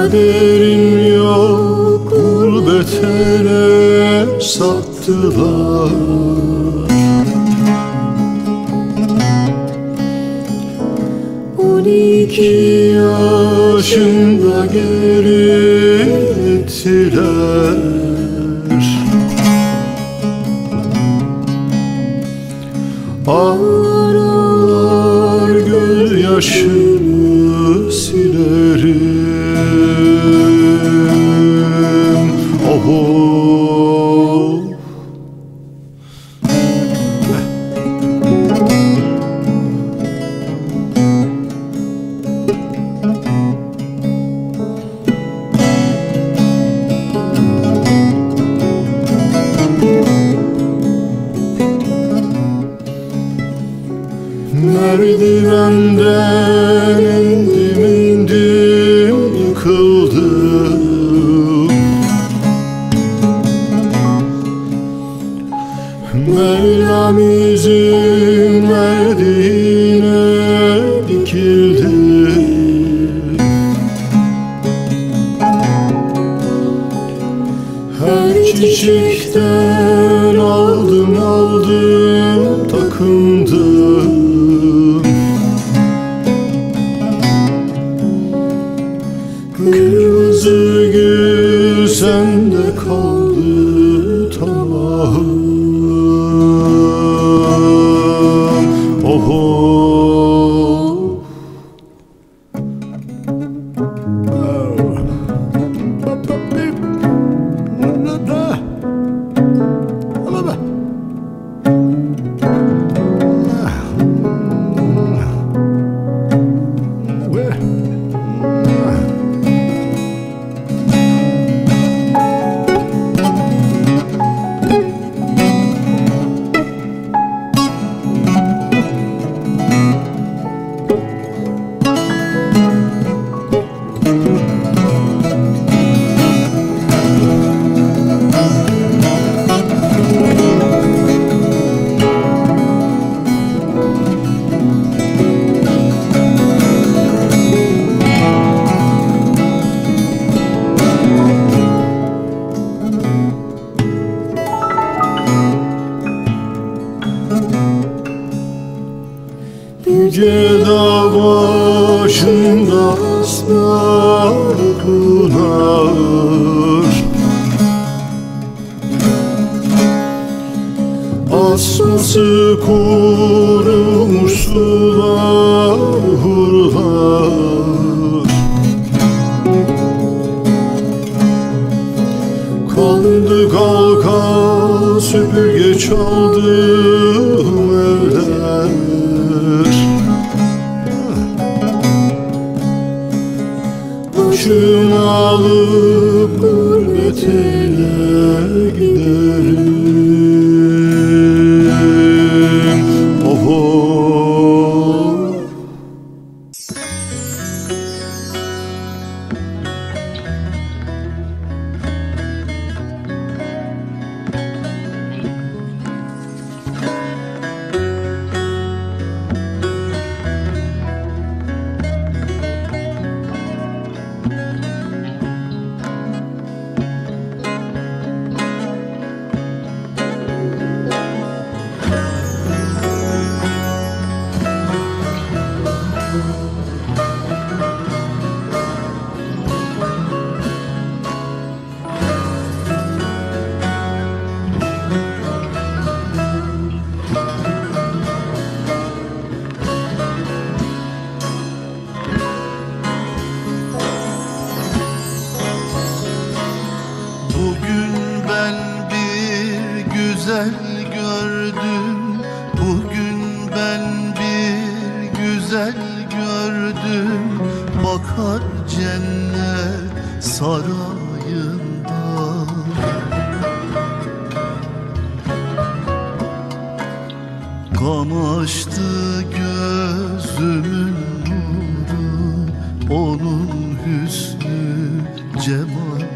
kaderin yok, gurbet ele sattılar. 12 yaşında geri ettiler. Ağlar ağlar gözyaşını silerim. Oh, oh. Merdivenden indim indim yıkıldım. Mevlam izin verdiğine dikildim. Her çiçekten aldım aldım takındım. Kırmızı gül sende kaldı tamam. Oh, oh. Yüce dağ başında aslan pınar. Asması kurumuş sular hurlar. Kaldı kalkan süpürge çaldığım evler. Başımı alıp gurbet ele giderim. Oh, oh. güzel gördüm. Bugün ben bir güzel gördüm. Bakar cennet sarayında. Kamaştı gözümün nuru, onun hüsnü cemalinde.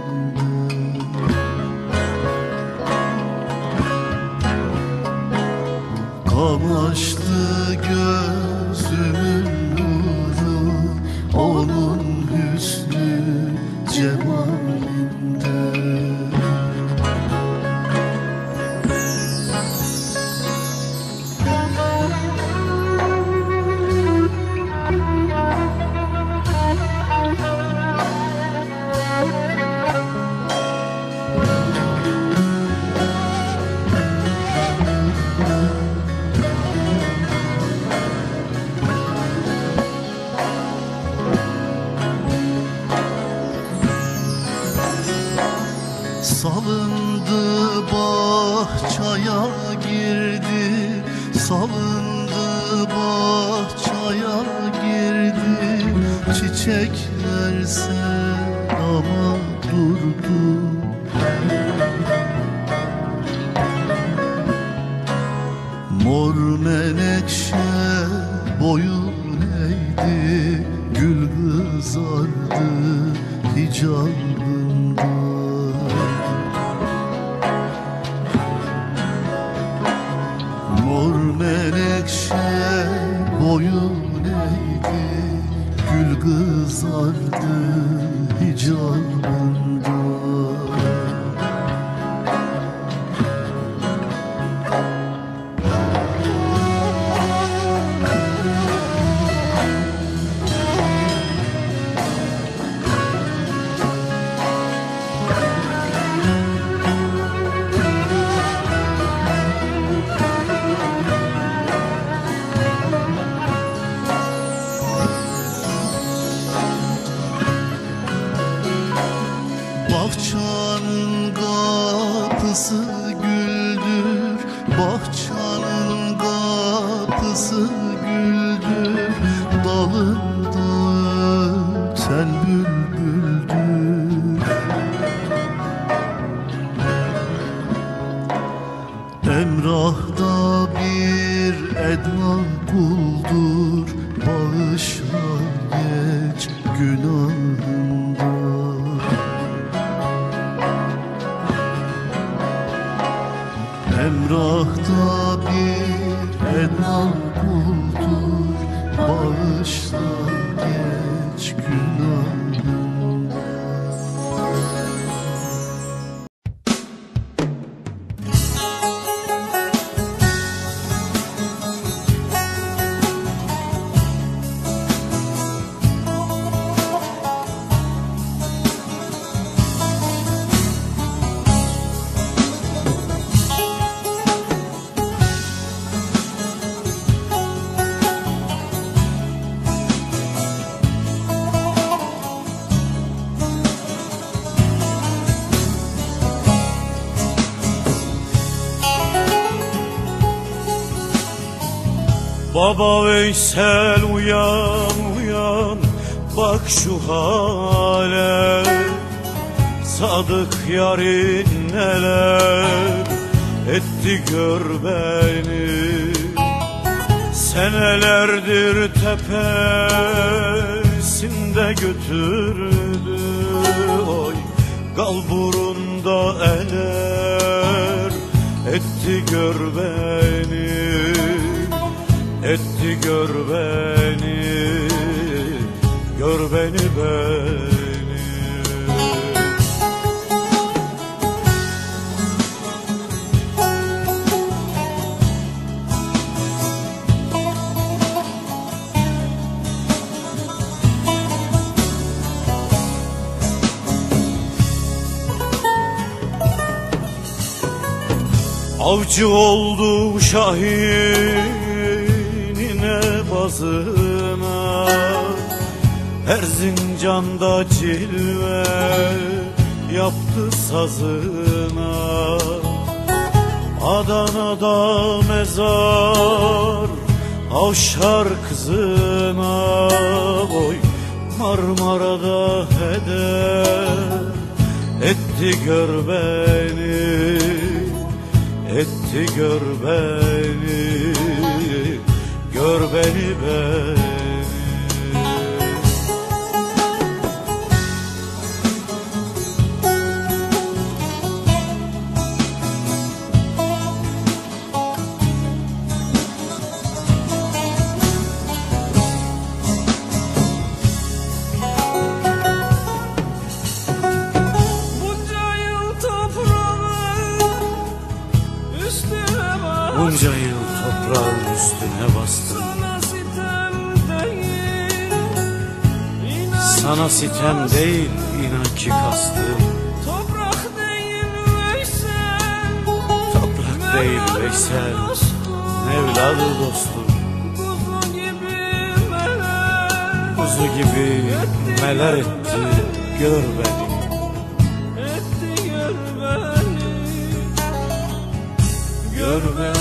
Kamaştı gözümün nuru, onun hüsnü cemalinde. Salındı bahçaya girdi, salındı bahçaya girdi. Çiçekler selama durdu. Mor menekşe boyun eğdi, gül kızardı hicabında. Mor menekşe boyun eğdi, gül kızardı hicabında. Bahçanın kapısı güldür, bahçanın kapısı güldür. Dalında öten bülbüldür. Emrah'da bir Edna kuldur, bağışla geç günahında. Emrah'ta bir Edna kuldur, bağışla geç günahında. Baba Veysel uyan uyan, bak şu hale. Sadık yarın neler etti gör beni. Senelerdir tepesinde götürdü, oy kalburunda eler etti gör beni. Etti gör beni, gör beni beni. Avcı oldu Şahin'ine bazına, her zincanda cilve yaptı sazına. Adana'da mezar avşar kızına, oy Marmara'da heder etti gör beni. Etti gör beni, gör beni beni. kastım. Sana sitem değil, inan ki kastım. Toprak değil Veysel, Toprak değil Veysel, Mevladı dostum. Kuzu gibi meler etti, gör beni. Etti gör beni, Gör beni.